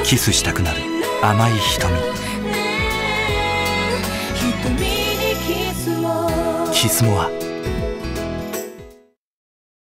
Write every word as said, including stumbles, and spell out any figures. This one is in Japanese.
キスしたくなる甘い瞳。キスモア。